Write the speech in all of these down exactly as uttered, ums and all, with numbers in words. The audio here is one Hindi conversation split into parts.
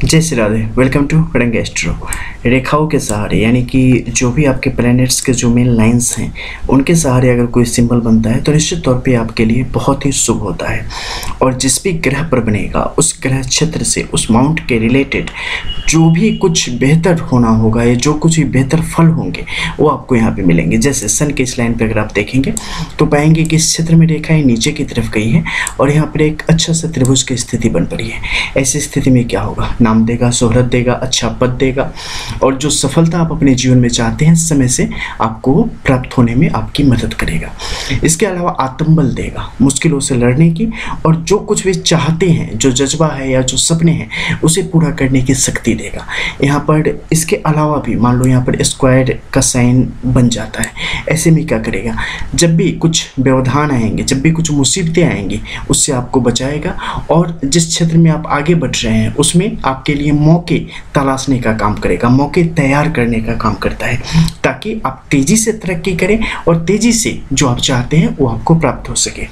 जय Shri Radhe. Welcome to Kadang astro. रेखाओं के सहारे यानी कि जो भी आपके प्लैनेट्स के जो मेन लाइंस हैं उनके सहारे अगर कोई सिंबल बनता है तो निश्चित तौर पे आपके लिए बहुत ही शुभ होता है। और जिस भी ग्रह पर बनेगा उस ग्रह क्षेत्र से उस माउंट के रिलेटेड जो भी कुछ बेहतर होना होगा या जो कुछ भी बेहतर फल होंगे वो आपको यहाँ पे मिलेंगे। जैसे सन के इस लाइन पर अगर आप देखेंगे तो पाएंगे कि इस क्षेत्र में रेखाएं नीचे की तरफ गई है और यहाँ पर एक अच्छा सा त्रिभुज की स्थिति बन पड़ी है। ऐसी स्थिति में क्या होगा? नाम देगा, शोहरत देगा, अच्छा पद देगा और जो सफलता आप अपने जीवन में चाहते हैं समय से आपको प्राप्त होने में आपकी मदद करेगा। इसके अलावा आत्मबल देगा मुश्किलों से लड़ने की, और जो कुछ भी चाहते हैं, जो जज्बा है या जो सपने हैं उसे पूरा करने की शक्ति देगा। यहाँ पर इसके अलावा भी मान लो यहाँ पर स्क्वायर का साइन बन जाता है, ऐसे में क्या करेगा? जब भी कुछ व्यवधान आएंगे, जब भी कुछ मुसीबतें आएंगी उससे आपको बचाएगा और जिस क्षेत्र में आप आगे बढ़ रहे हैं उसमें आपके लिए मौके तलाशने का काम करेगा, मौके तैयार करने का काम करता है ताकि आप तेज़ी से तरक्की करें और तेज़ी से जो आप चाहते हैं वो आपको प्राप्त हो सके।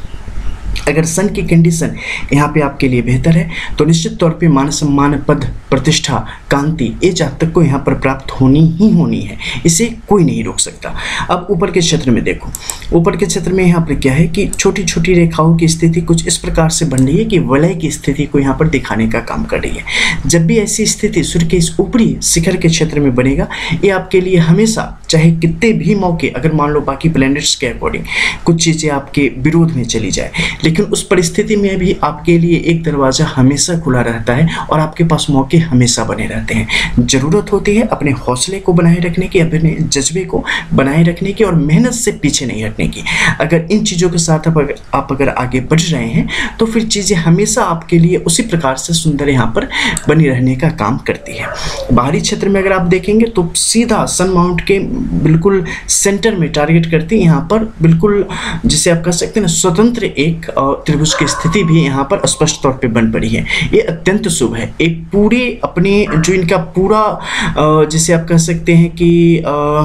अगर सन की कंडीशन यहाँ पे आपके लिए बेहतर है तो निश्चित तौर पे मान सम्मान, पद, प्रतिष्ठा, कांति ये जातक को यहाँ पर प्राप्त होनी ही होनी है, इसे कोई नहीं रोक सकता। अब ऊपर के क्षेत्र में देखो, ऊपर के क्षेत्र में यहाँ पर क्या है कि छोटी छोटी रेखाओं की स्थिति कुछ इस प्रकार से बन रही है कि वलय की स्थिति को यहाँ पर दिखाने का काम कर रही है। जब भी ऐसी स्थिति सूर्य के इस ऊपरी शिखर के क्षेत्र में बनेगा ये आपके लिए हमेशा, चाहे कितने भी मौके, अगर मान लो बाकी प्लैनेट्स के अकॉर्डिंग कुछ चीज़ें आपके विरोध में चली जाए, लेकिन उस परिस्थिति में भी आपके लिए एक दरवाज़ा हमेशा खुला रहता है और आपके पास मौके हमेशा बने रहते हैं। ज़रूरत होती है अपने हौसले को बनाए रखने की, अपने जज्बे को बनाए रखने की और मेहनत से पीछे नहीं हटने की। अगर इन चीज़ों के साथ आप अगर, आप अगर आगे बढ़ रहे हैं तो फिर चीज़ें हमेशा आपके लिए उसी प्रकार से सुंदर यहाँ पर बनी रहने का काम करती है। बाहरी क्षेत्र में अगर आप देखेंगे तो सीधा सन माउंट के बिल्कुल सेंटर में टारगेट करती है, यहाँ पर बिल्कुल जिसे आप कह सकते हैं ना स्वतंत्र एक त्रिभुज की स्थिति भी यहाँ पर स्पष्ट तौर पे बन पड़ी है। ये अत्यंत शुभ है। एक पूरे अपने जो इनका पूरा जिसे आप कह सकते हैं कि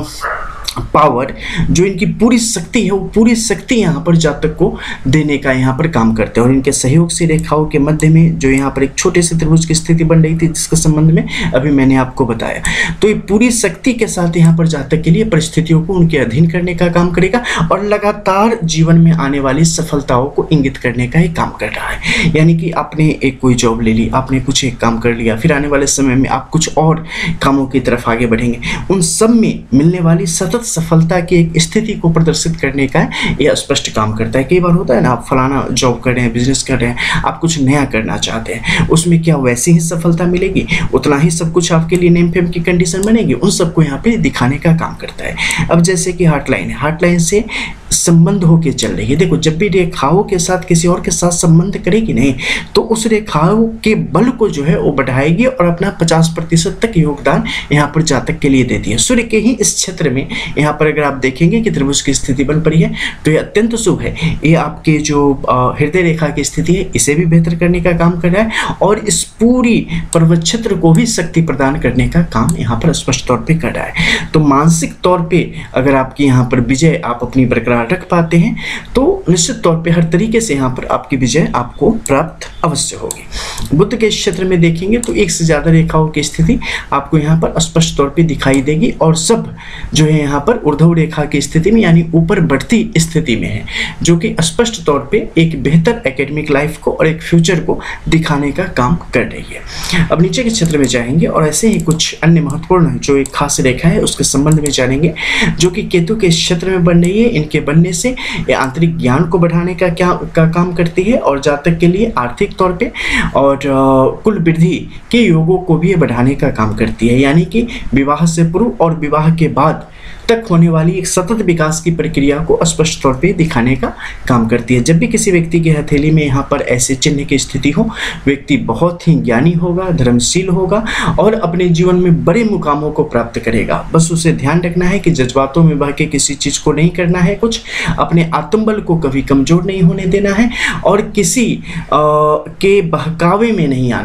पावर, जो इनकी पूरी शक्ति है वो पूरी शक्ति यहाँ पर जातक को देने का यहाँ पर काम करते हैं। और इनके सहयोग से रेखाओं के मध्य में जो यहाँ पर एक छोटे से त्रिभुज की स्थिति बन रही थी जिसके संबंध में अभी मैंने आपको बताया, तो ये पूरी शक्ति के साथ यहाँ पर जातक के लिए परिस्थितियों को उनके अधीन करने का काम करेगा और लगातार जीवन में आने वाली सफलताओं को इंगित करने का ही काम कर रहा है। यानी कि आपने एक कोई जॉब ले ली, आपने कुछ एक काम कर लिया, फिर आने वाले समय में आप कुछ और कामों की तरफ आगे बढ़ेंगे, उन सब में मिलने वाली सतत सफलता की एक स्थिति को प्रदर्शित करने का यह स्पष्ट काम करता है। कई बार होता है ना, आप फलाना जॉब कर रहे हैं, बिजनेस कर रहे हैं, आप कुछ नया करना चाहते हैं, उसमें क्या वैसी ही सफलता मिलेगी, उतना ही सब कुछ आपके लिए नेम फेम की कंडीशन बनेगी, उन सबको यहाँ पे दिखाने का काम करता है। अब जैसे कि हार्ट लाइन है, हार्ट लाइन से संबंध होके चल रही है। देखो जब भी रेखाओं के साथ किसी और के साथ संबंध करेगी नहीं तो उस रेखाओं के बल को जो है वो बढ़ाएगी और अपना पचास प्रतिशत तक योगदान यहाँ पर जातक के लिए देती है। सूर्य के ही इस क्षेत्र में यहाँ पर अगर आप देखेंगे कि त्रिभुज की स्थिति बन पड़ी है तो ये अत्यंत शुभ है। ये आपके जो हृदय रेखा की स्थिति है इसे भी बेहतर करने का काम कर रहा है और इस पूरी पर्वत क्षेत्र को भी शक्ति प्रदान करने का काम यहाँ पर स्पष्ट तौर पर कर रहा है। तो मानसिक तौर पर अगर आपकी यहाँ पर विजय आप अपनी बरकरार रख पाते हैं तो निश्चित तौर पे हर तरीके से यहाँ पर आपकी विजय आपको प्राप्त अवश्य होगी। बुध के क्षेत्र में देखेंगे तो एक से ज़्यादा रेखाओं की स्थिति आपको यहाँ पर स्पष्ट तौर पे दिखाई देगी और सब जो है यहाँ पर ऊर्ध्व रेखा की स्थिति में यानी ऊपर बढ़ती स्थिति में है, जो कि स्पष्ट तौर पे एक बेहतर एकेडमिक लाइफ को और एक फ्यूचर को दिखाने का काम कर रही है। अब नीचे के क्षेत्र में जाएंगे और ऐसे ही कुछ अन्य महत्वपूर्ण जो एक खास रेखा है उसके संबंध में जानेंगे जो कि केतु के क्षेत्र में बन रही है। इनके बनने से ये आंतरिक ज्ञान को बढ़ाने का क्या का काम करती है और जातक के लिए आर्थिक तौर पे और कुल वृद्धि के योगों को भी ये बढ़ाने का काम करती है। यानी कि विवाह से पूर्व और विवाह के बाद तक होने वाली एक सतत विकास की प्रक्रिया को स्पष्ट तौर पे दिखाने का काम करती है। जब भी किसी व्यक्ति की हथेली में यहाँ पर ऐसे चिन्ह की स्थिति हो, व्यक्ति बहुत ही ज्ञानी होगा, धर्मशील होगा और अपने जीवन में बड़े मुकामों को प्राप्त करेगा। बस उसे ध्यान रखना है कि जज्बातों में बह के किसी चीज़ को नहीं करना है, कुछ अपने आत्मबल को कभी कमज़ोर नहीं होने देना है और किसी आ, के बहकावे में नहीं आना है।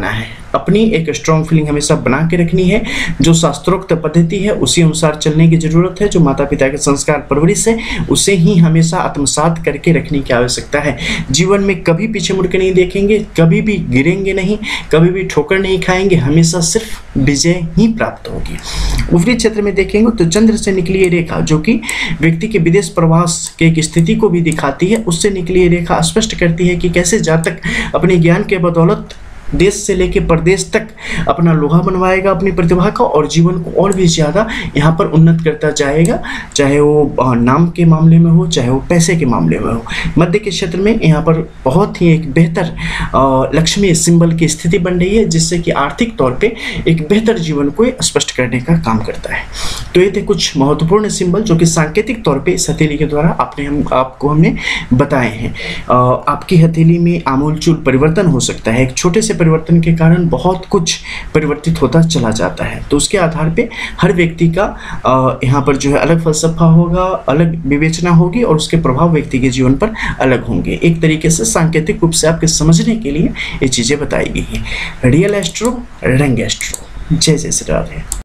अपनी एक स्ट्रॉन्ग फीलिंग हमेशा बना के रखनी है। जो शास्त्रोक्त पद्धति है उसी अनुसार चलने की जरूरत है। जो माता पिता के संस्कार परवरिश है उसे ही हमेशा आत्मसात करके रखने की आवश्यकता है। जीवन में कभी पीछे मुड़ के नहीं देखेंगे, कभी भी गिरेंगे नहीं, कभी भी ठोकर नहीं खाएंगे, हमेशा सिर्फ विजय ही प्राप्त होगी। ऊपरी क्षेत्र में देखेंगे तो चंद्र से निकली ये रेखा जो कि व्यक्ति के विदेश प्रवास के एक स्थिति को भी दिखाती है, उससे निकली ये रेखा स्पष्ट करती है कि कैसे जातक अपने ज्ञान के बदौलत देश से लेकर प्रदेश तक अपना लोहा बनवाएगा अपनी प्रतिभा का, और जीवन को और भी ज़्यादा यहाँ पर उन्नत करता जाएगा, चाहे वो नाम के मामले में हो, चाहे वो पैसे के मामले में हो। मध्य के क्षेत्र में यहाँ पर बहुत ही एक बेहतर लक्ष्मी सिंबल की स्थिति बन रही है, जिससे कि आर्थिक तौर पे एक बेहतर जीवन को स्पष्ट करने का काम करता है। तो ये थे कुछ महत्वपूर्ण सिंबल जो कि सांकेतिक तौर पर इस हथेली के द्वारा आपने हम आपको हमने बताए हैं। आपकी हथेली में आमूलचूल परिवर्तन हो सकता है, एक छोटे से परिवर्तन के कारण बहुत कुछ परिवर्तित होता चला जाता है। तो उसके आधार पे हर व्यक्ति का यहाँ पर जो है अलग फलसफा होगा, अलग विवेचना होगी और उसके प्रभाव व्यक्ति के जीवन पर अलग होंगे। एक तरीके से सांकेतिक रूप से आपके समझने के लिए ये चीज़ें बताई गई हैं। Real astro, Rang astro. जय जय श्री राधे।